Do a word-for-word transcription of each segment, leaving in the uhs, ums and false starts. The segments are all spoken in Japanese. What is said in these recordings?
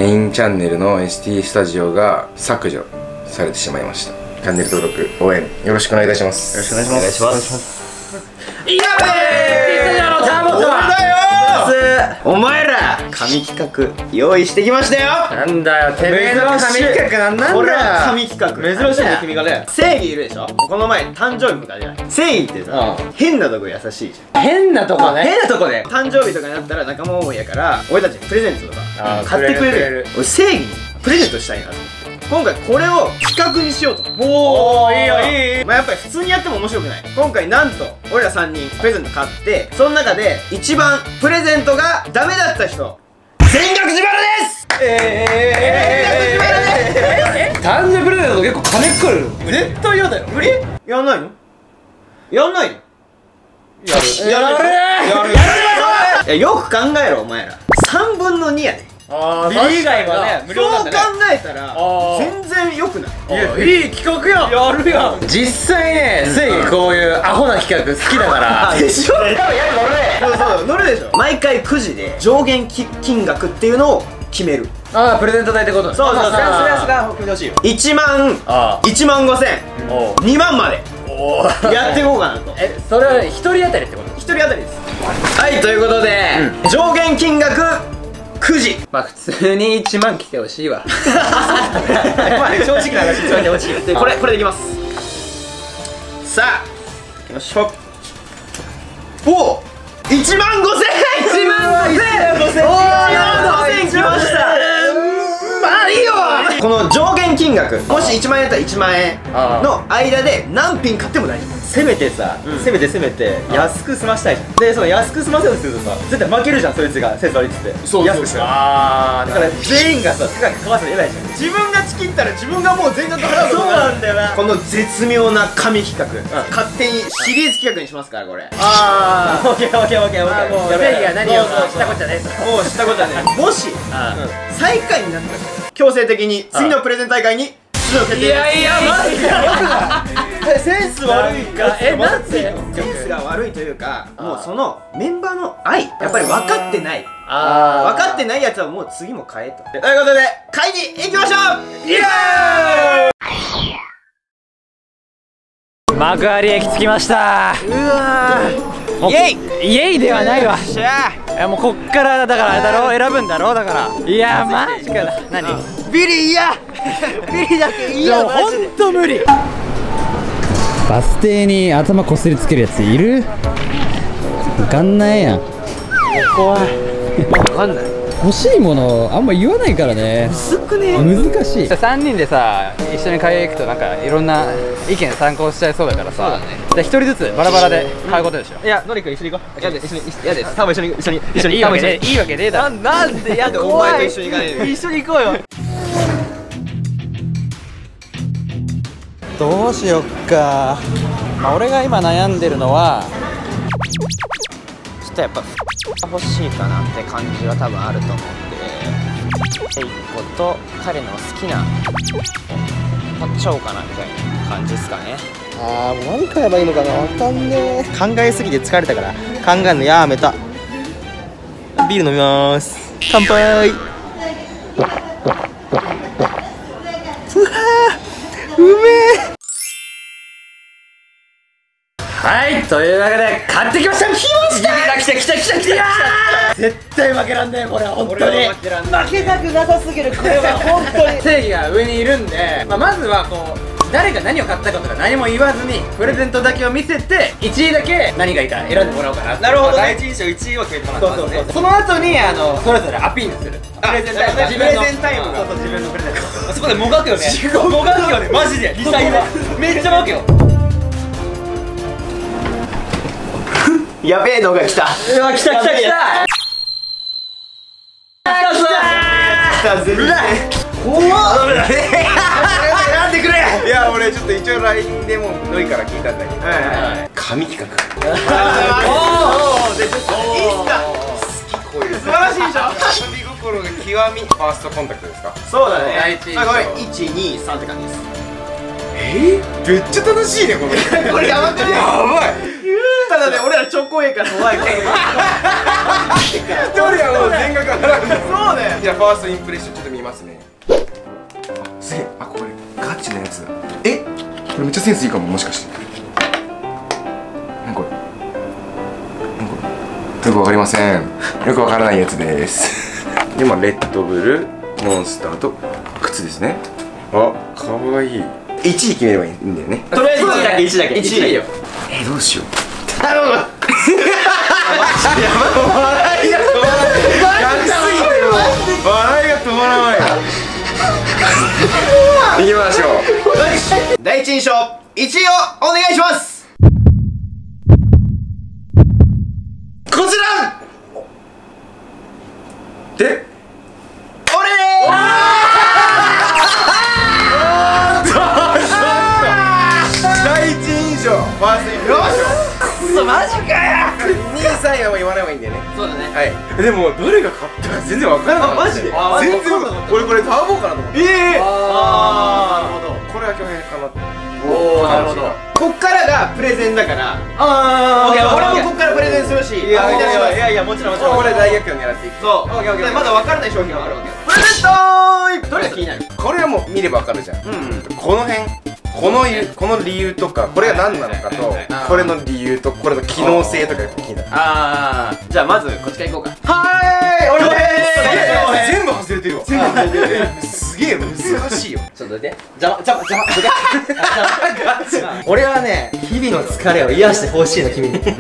メインチャンネルの エスティー スタジオが削除されてしまいました。チャンネル登録応援よろしくお願いいたします。 よろしくお願いします。 いやべー、スタジオの田本だよ。お前ら神企画用意してきましたよ。 なんだよ、てめえの神企画なんなんだよ。 これは神企画珍しいね、君がね。正義いるでしょ。この前誕生日迎えじゃない。正義ってさ、変なとこ優しいじゃん。 変なとこね。 変なとこで誕生日とかになったら仲間思いやから、俺たちにプレゼントとか買ってくれる。俺正義にプレゼントしたいなと思って、今回これを企画にしようと。おお、いいよいいいい。まあやっぱり普通にやっても面白くない。今回なんと俺らさんにんプレゼント買って、その中で一番プレゼントがダメだった人全額自腹です。ええええ、 誕生日プレゼント結構金かかる。 絶対嫌だよ。無理？やんないの？やんないの？やるやるやるやる。よく考えろお前ら。さんぶんのにやで。 ああ、ビリ以外はね、無料なんだね。 そう考えたら全然良くない？ いや、いい企画やん。やるやん。 実際ね、正義こういうアホな企画好きだからでしょ。多分やる乗るね。そうそう乗るでしょ。毎回くじで上限金額っていうのを決める。 ああ、プレゼント代ってこと。 そうそうそう。それはそれは決めてほしいよ。いちまん、いちまんごせん、にまんまでやっていこうかなと。 え、それはひとり当たりってこと？ ひとり当たりです。はい、ということで上限金額くじ。 まあ普通にいちまん来てほしいわ。 まあね、正直な話言ってほしい。でこれこれでいきます。さあいきましょう。おお、いちまんごせん。いちまんごせん。おお、いちまんごせんきました。まあいいよ。この上限金額、もしいちまん円だったらいちまんえんの間で何品買っても大丈夫。 せめてさ、せめてせめて安く済ましたいじゃん。で、その安く済ませようとするとさ、絶対負けるじゃん、そいつがセンス悪いっつって。 そう安くしたら。ああ、だから全員がさ、高く買わせたら偉いじゃん。 自分がチキったら自分がもう全額払う。 そうなんだよな。 この絶妙な神企画、勝手にシリーズ企画にしますから、これ。 ああ、オッケーオッケーオッケーオッケー。 もう正義が何をしたことじゃねえと。 もうしたことはね。もし最下位になったら強制的に次のプレゼン大会に出場決定。 いやいや、マジか。 センス悪いか。 え、なんで？センスが悪いというか、もうそのメンバーの愛、やっぱり分かってない。ああ、分かってないやつはもう次も変えと。ということで会議行きましょう。イエーイ。 幕張駅着きました。 うわー、イエイ。 イエイではないわ。 しゃいや、もうこっからだからあれだろ、選ぶんだろ、だから。いや、マジかな。何？ ビリいやビリだけいや、 ほんと無理。 バス停に頭こすりつけるやついる？わかんないやん。 怖い。わかんない。 欲しいものあんま言わないからね。 薄くね。 難しい。 さんにんでさ、一緒に買い行くとなんかいろんな意見参考しちゃいそうだからさ。ひとりずつバラバラで買うことでしょ。いや、のりくん一緒に行こう。嫌です。嫌です。多分一緒に一緒に一緒に。いいわけね、いいわけねえだろ。なんで？やだ、お前と一緒に行かないで。一緒に行こうよ。どうしよっか。まあ、俺が今悩んでるのはちょっとやっぱ欲しいかなって感じは多分あると思うんで、いっこと彼の好きな買っちゃおうかなみたいな感じですかね。あー、もう何買えばいいのかな、わかんねえ。考えすぎて疲れたから考えるのやめた。ビール飲みまーす。乾杯。うわー、うめえ。 はい、というわけで買ってきました。来ました。来た来た来た来た。 絶対負けらんねえこれは本当に。 負けらん負けたくなさすぎるこれは本当に。 正義が上にいるんで、まあ、まずはこう誰が何を買ったかとか何も言わずにプレゼントだけを見せていちいだけ何がいいか選んでもらおうかな。 なるほどね。 第一印象いちいを決めてもらってますね。その後にあのそれぞれアピールするプレゼンタイム、自分のプレゼンタイムが、そうそう、自分のプレゼント。そこでもがくよね。もがくよね、マジで。リサイでめっちゃもがくよ。 やべえのが来た。 うわ、来た来た来た来た。全然怖っ。ダメだ。選んでくれ。いや、俺ちょっと一応 ライン でもノリから聞いたんだけど、神企画。おお、いいっすか。好き、こういう素晴らしいでしょ。遊び心が極み。ファーストコンタクトですか。そうだね。あ、ごめん、いち、に、さんって感じです。えー、めっちゃ楽しいねこれ。これやばくない？やばい。 ただね、俺らチョコエから怖いから。 一人はもう全額払うんです。 そうね。 じゃあファーストインプレッションちょっと見ますね。すげえ、あ、これガチなやつだ。え、これめっちゃセンスいいかも、もしかして。何これ、何これ、よくわかりません。よくわからないやつです。で、まあレッドブル、モンスターと靴ですね。あ、かわいい。いちい決めればいいんだよね。 とりあえずいちだけ、いちだけ、いちでいいよ。 え、どうしよう。 頼む。 笑いが止まらない。逆すぎてもう笑いが止まらない。行きましょう。 第一印象いちいをお願いします。 こちらで、 俺で第一印象、ファーストインプレッション。 くそ、マジかよ。 にいさんいは言わない方がいいんだよね。 そうだね。 はい。でもどれが勝ったか全然わからなかった。 あ、マジで。 全然わかんない。俺これターボかなと思って。 ええ。ああ、なるほど。 これは巨平かなって。 おお、なるほど。こっからがプレゼンだから。 あオッケー、俺もこっからプレゼンするし。いやいやいやいや、もちろんもちろん。 これ大逆転を狙っていく。 そう。オッケーオッケー。まだわからない商品があるわけ。プレゼントーイ。どれが気になる？ これはもう見ればわかるじゃん。 うん。 この辺。このこの理由とかこれが何なのかとこれの理由とこれの機能性とかが気になる。 ああ、じゃあまずこっちから行こうか。 はーい、俺全部外れてるわ。 全部外れてる。 すげえ難しいよ。 ちょっと待って。邪魔邪魔邪魔。俺はね、日々の疲れを癒してほしいの君に。うん。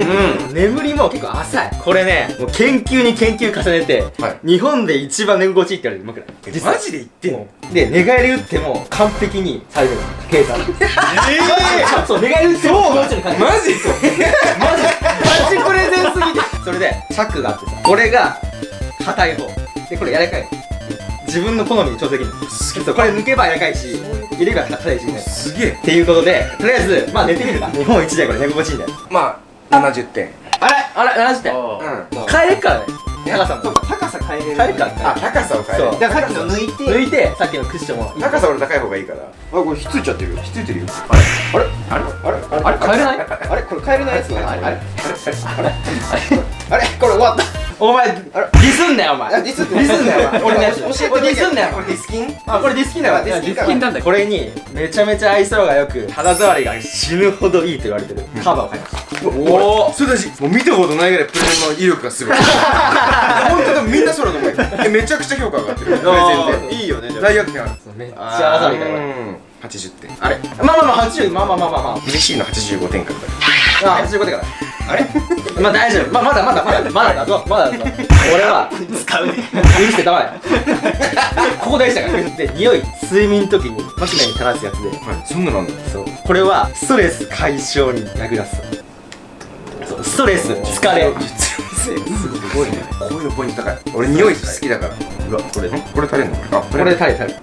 眠りも結構浅い。これね、もう研究に研究重ねて日本で一番寝心地いいって言われる。 マジで言ってんの？ で、寝返り打っても完璧にされてる計算。ええ。そう、寝返り打ってもマジ？マジ？ マジプレゼンすぎて。それでチャックがあってさ、これが硬い方で、これ柔らかい。自分の好みに調整できる。そう、これ抜けば柔らかいし、入れば硬いしね。 すげえ。 っていうことで、とりあえずまあ寝てみるか。日本一だよこれ、寝心地いいんだよ。 まあななじゅってん。 あれあれななじゅってん。 うん。 変えれっからね。高さも。 そうか、高さ変えれる。 変えるからね。 あ、高さを変える。 そう。だからさっきの抜いて抜いてさっきのクッションも。 高さ俺高い方がいいから。あ、これひっついちゃってるよ。ひっついてるよ。 あれあれあれあれあれ変えれない？あれこれ変えれないやつね。あれあれあれあれこれ終わった。お前ディスんなよお前。 ディスディスんなよお前。俺のやつ教えてディスんなよ。 これディスキン？ あ、これディスキンだよ。 ディスキンか。 なんだよ。これにめちゃめちゃ愛想がよく肌触りが死ぬほどいいと言われてるカバーを買いました。 おお、それ大事。もう見たことないぐらいプレゼンの威力がすごい。本当多分みんなそうだと思うよ。え、めちゃくちゃ評価上がってる。プレゼンで。 いいよね。 大逆転ある。 めっちゃ肌触りがいい。 はちじゅってん。あれ、 まあまあまあはちじゅう、まあまあまあまあまあ嬉しいのはちじゅうごてんかった。 あ、はちじゅうごてんかあれまあ大丈夫。まあまだまだまだまだだぞ。まだだぞ。俺は使うね。許してたまえ。ここ大事だから。で、匂い、睡眠の時にマキナに垂らすやつで。 はい、そんなのあんだ。 そう。これはストレス解消に役立つ。そう、ストレス、疲れ。 すごいね。こういうのポイント高い。俺匂い好きだから。うわ、これこれ垂れんの？あ、 これで垂れ垂れ。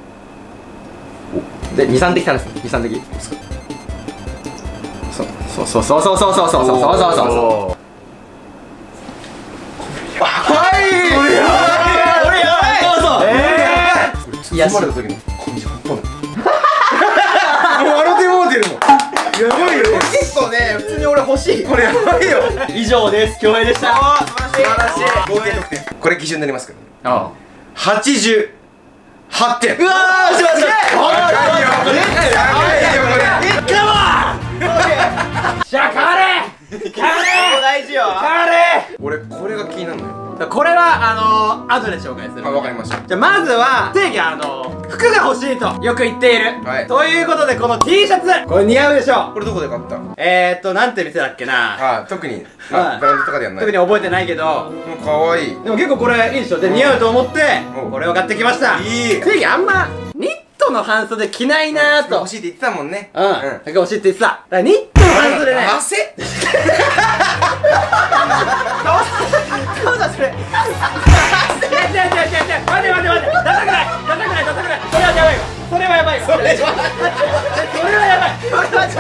で、に、さん滴垂らす。に、さん滴。そうそうそうそうそうそうそうそうそうそうそうそう。はい。これやばい。これやばい。そうそう。ええ。 包まれた時の感じ半端ない。もう笑ってもうてるもん。やばいよ。 結構ね、普通に俺欲しい。 これやばいよ。 以上です。恭平でした。 素晴らしい。合計得点。これ基準になりますからね。ああ。はちじゅうはってん。うわー、しました。高いよ。高いよこれ。 じゃあ変われ変われ大事よ変われ。 俺これが気になるのよ。 これはあのー、後で紹介する。 あ、わかりました。 じゃあまずは正義あのー、服が欲しいとよく言っている、はい、ということでこの T シャツこれ似合うでしょ。 これどこで買った？ えーっとなんて店だっけな。 あ、特にブランドとかでやんない。 特に覚えてないけどもうかわいい。でも結構これいいでしょ。で似合うと思ってこれを買ってきました。いい。正義あんまニットの半袖着ないなーと。 欲しいって言ってたもんね。 うん。だから欲しいって言ってた。だからニットの半袖ね。 汗。 顔だそれ。違う違う違う違う。待て待て待て。ダサくない。ダサくないダサくない。それはやばいわ。それはやばいわ。それはやばい。それはやばい。それはやばい。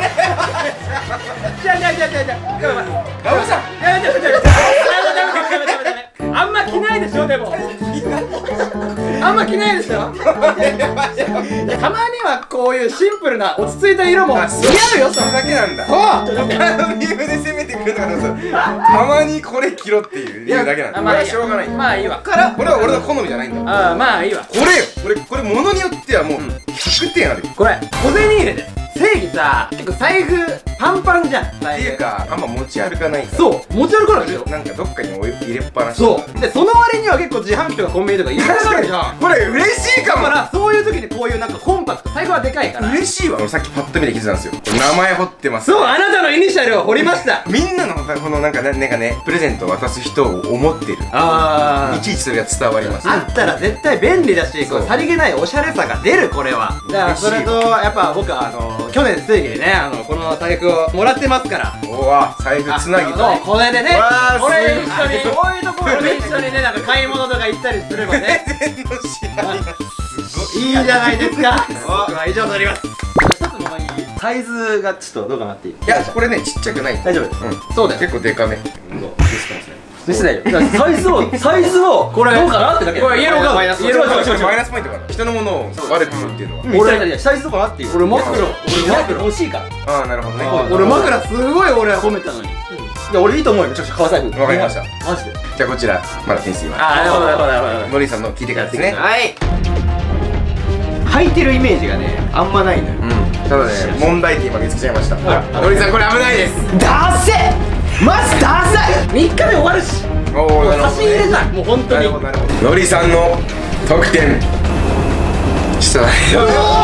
違う違う違う違う違う。やばい。 ラブさん。 やめてやめてやめて。あんま着ないでしょでも。あんあんま着ないでしょ。いやたまにはこういうシンプルな落ち着いた色も似合うよ。 それだけなんだ。そう。理由で攻めてくれたからさ、たまにこれ着ろっていう理由だけなんだ。まあしょうがない。 まあいいわ。 これは俺の好みじゃないんだ。 ああまあいいわ。 これよ。これこれ物によってはもうひゃくてんある。 これ小銭入れで正義さ、結構財布パンパンじゃん。っていうかあんま持ち歩かないから。 そう持ち歩かないでしょ。 なんかどっかに入れっぱなし。 そうでその割には結構自販機とかコンビニとかいっぱいあるじゃん。 これ嬉しいかも。 だからそういう時にこういうなんかコンパクト、財布はでかいから嬉しいわ。俺さっきパッと見て気づいたんですよ。名前彫ってます。 そう、あなたのイニシャルを彫りました。 みんなのこのなんかね、なんかね、プレゼントを渡す人を思ってる。 ああいちいちそれが伝わります。 あったら絶対便利だし、こうさりげないおしゃれさが出る。これはだからそれとやっぱ僕はあの去年正義でね、あのこの財布をもらってますから。 おわ、財布つなぎとこれでね、これ一緒にこういうところで一緒にね、なんか買い物とか行ったりすればね全の知らない。 いいじゃないですか。僕は以上となります。一つの前にサイズがちょっとどうかなっていう。 いや、これね、ちっちゃくない。 大丈夫です。 うん、 そうだよ。 結構デカめ。 見せないよ。サイズを、サイズを、これ、どうかなってだけ。これ、イエローカード。マイナスポイント。 マイナスポイントかな。人のものを悪く言うっていうのは。 俺、サイズとかなっていう。俺、枕、俺、枕欲しいから。 ああ、なるほどね。 俺、枕、すごい俺、褒めたのに。いや、俺いいと思うよ。めちゃくちゃ革財布。 わかりました。 マジで。 じゃあ、こちら、まだ点数は。 ああ、なるほど、なるほど、なるほど。 ノリさんの聞いてからですね。 はい。履いてるイメージがね、あんまないのよ。 うん。ただね、問題点今見つけちゃいました。ノリさん、これ危ないです。 ダセッマジダサい。 みっかで終わるし。 おお、なるほど。 差し入れじゃん、もう本当に。 ノリさんの得点。ちょっと待ってよ。